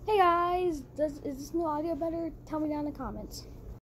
Hey guys, is this new audio better? Tell me down in the comments.